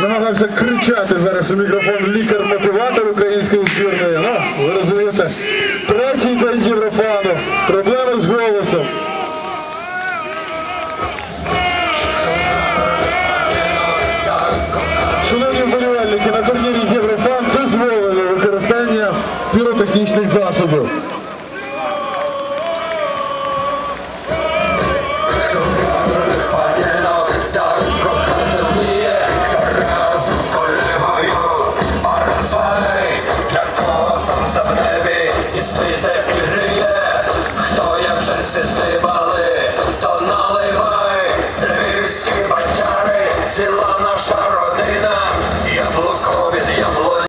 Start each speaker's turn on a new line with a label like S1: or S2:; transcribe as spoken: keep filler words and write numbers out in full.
S1: намагався кричати зараз у мікрофон лікар-мотиватор української збірної. Ну, ви розумієте,